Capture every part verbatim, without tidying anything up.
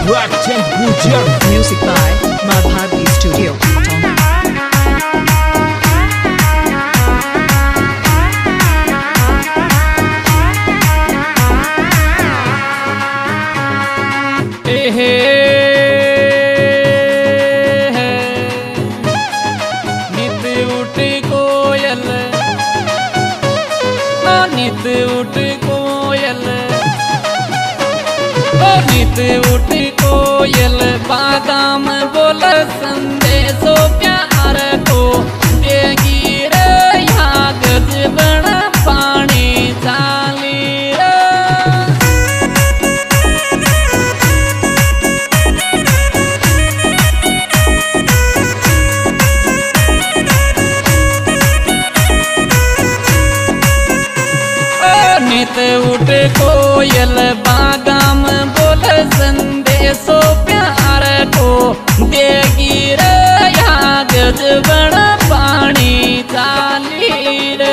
Rakchen Gujar. Music by Madhavi Studio, Tonga. नित उठ कोयल, नित उठ कोयल, नित उठ कोयल, बादाम बोल संदेशो प्यार को देगी रे यहाँ गजबन पानी चाली रे। नित उठ कोयल, बादाम बोल संदेशो प्यार को देगी रे यहाँ गजबन पानी चाली रे।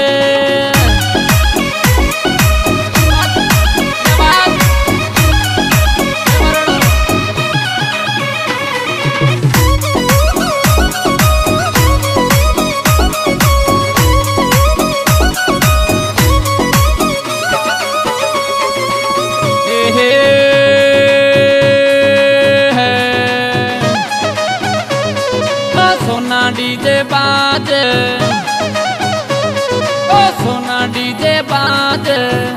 सोना डीजे बाज, ओ सोना डीजे बाज,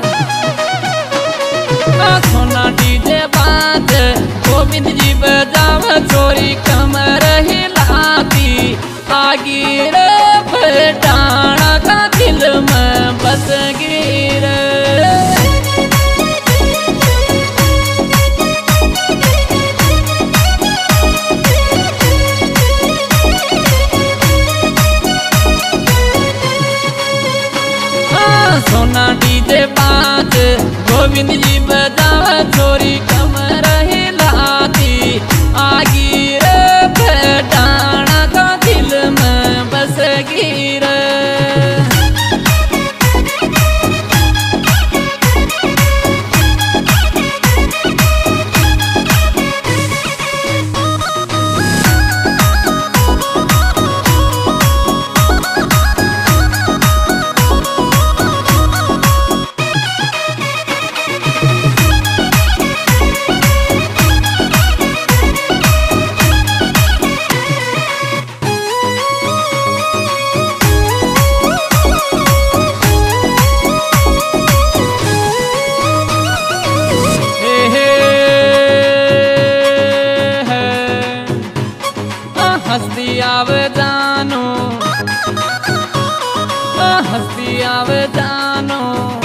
ओ सोना डीजे बाज, गोविंद जी बजाव छोरी कमर हिलाती, आगी रे भटाना का दिल में बस गिर। सोना डीजे बाज, गोविंद जी बजावा छोरी कमर हिलाती, आगी रे भटाना का दिल में बस गिर। हस्ती आव जानो, हस्ती आव जानो,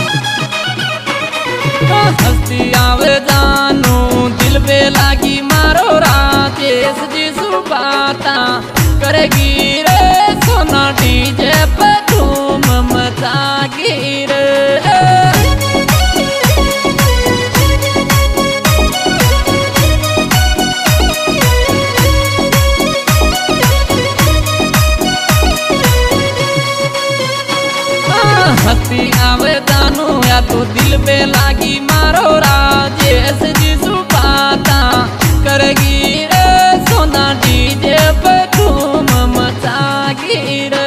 हस्ती आव जानो, दिल पे लागी मारो राजेश जी सुबाता, करेगी रे सोना डीजे पे धूम मचागी रे। हस्ती आवे दानो या तो दिल पे लागी मारो राजेश जी सुबाता, करेगी रे सोना डीजे पे धूम मचागी रे।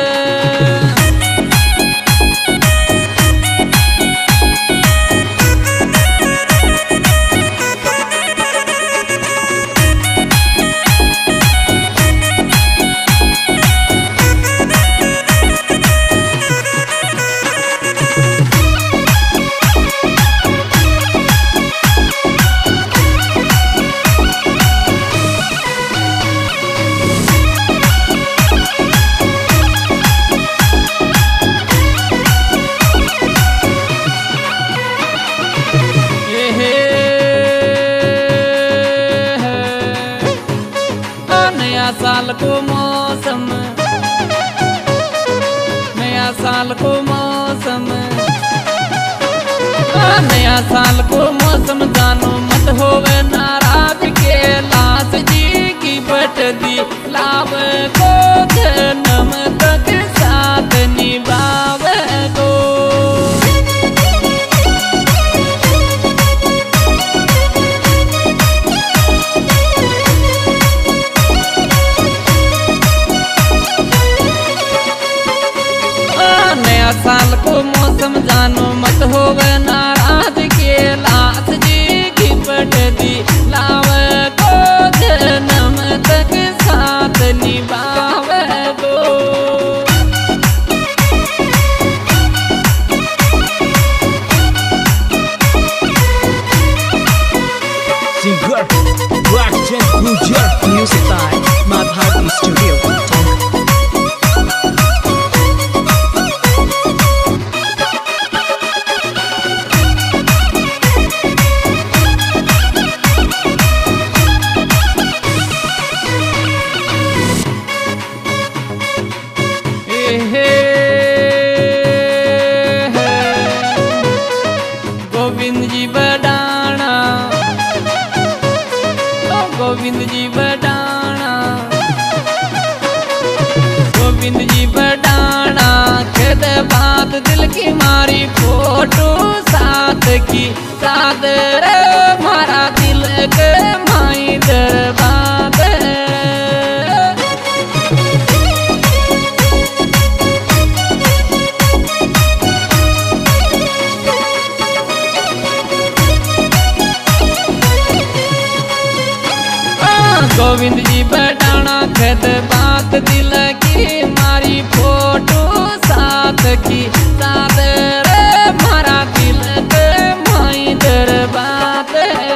नया साल को मौसम, नया साल को मौसम, नया साल को मौसम, जानो मत होवे नाराज के लाश जी की बट दी लाभ को जन्म तक साथ निभावे को। नया साल को मौसम जानो मत होवे नाराज के लाश जी गिफ्ट दी लावे को जन्म तक साथ निभावे दो। Singer Blackjack Gujar. Music by Madhavi Studio, Tonga. Govind जी बडाना, गोविंद जी बडाना, गोविंद जी बडाना, खेद बात दिल की मारी फोटो साथ की साथ रे मारा दिल के माई दरबाद। गोविंद जी बटाना खेत बात दिल की मारी फोटो साथ की साथ रे मारा दिल के माई दरबाद।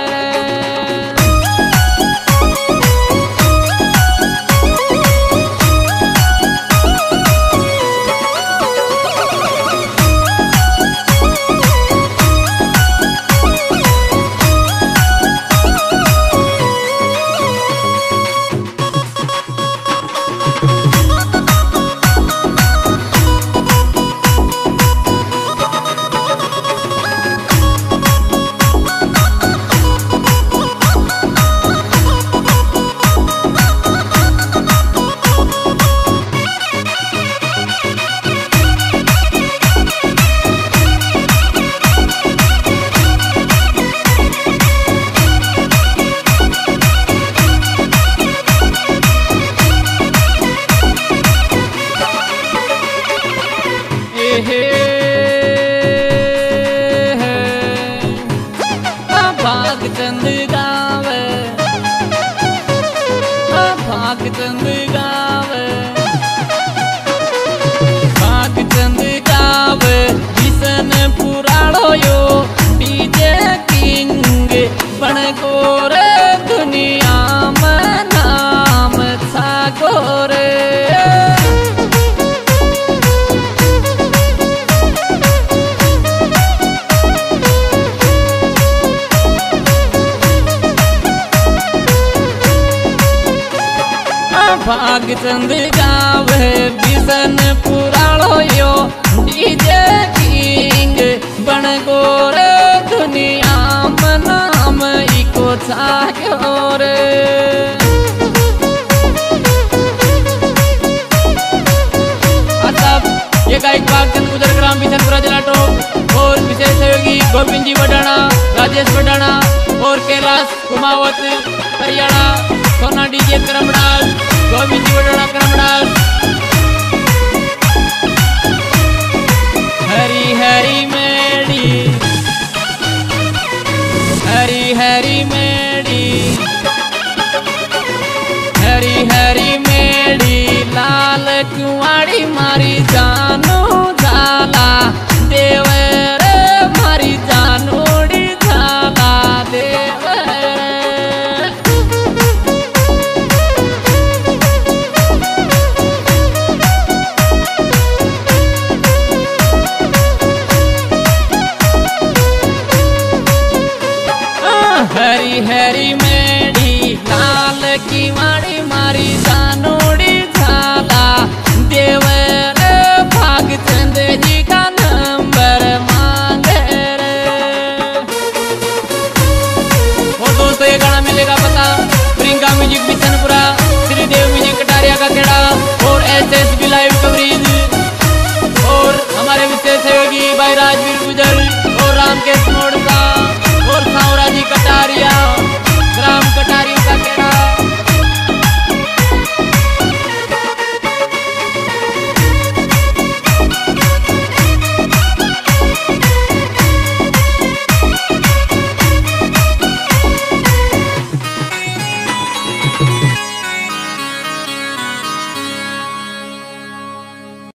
भाग चंद गावे, भाग चंद गावे, भाग चंद गावे, किसन पुराणो यो डीजे किंग बन गोरे दुनिया में नाम छा गोरे। भाग चंद गावे बिसन पुराणो यो डीजे किंग बन गोरे दुनिया में नाम इको छायो रे। ये गायक भाग चंद गुजर ग्राम बिशनपुरा जिला टोक और विशेष सहयोगी गोविंद जी बडाना, राजेश बडाना और कैलाश कुमावत हरियाणा, सोना डीजे करमडाल, गोविंद जी बडाना करमडाल। हरी हरी मेड़ी, हरी हरी मेड़ी, हरी हरी मेड़ी, लाल कुंवाड़ी मारी जानू झाला देवे रे मारी जानूड़ी झाला देवे। हरी हरी मेड़ी लाल की माड़ी मारी जानूड़ी झाला देवे रे भाग चंद जी का नंबर मांगे रे। और दोस्तों ये गाना मिलेगा पता प्रियंका म्यूजिक बिशनपुरा, श्रीदेव म्यूजिक कटारिया का खेड़ा और S S B live coverage और हमारे विशेष सहयोगी भाई राजवीर गुजर और रामकेश मोड़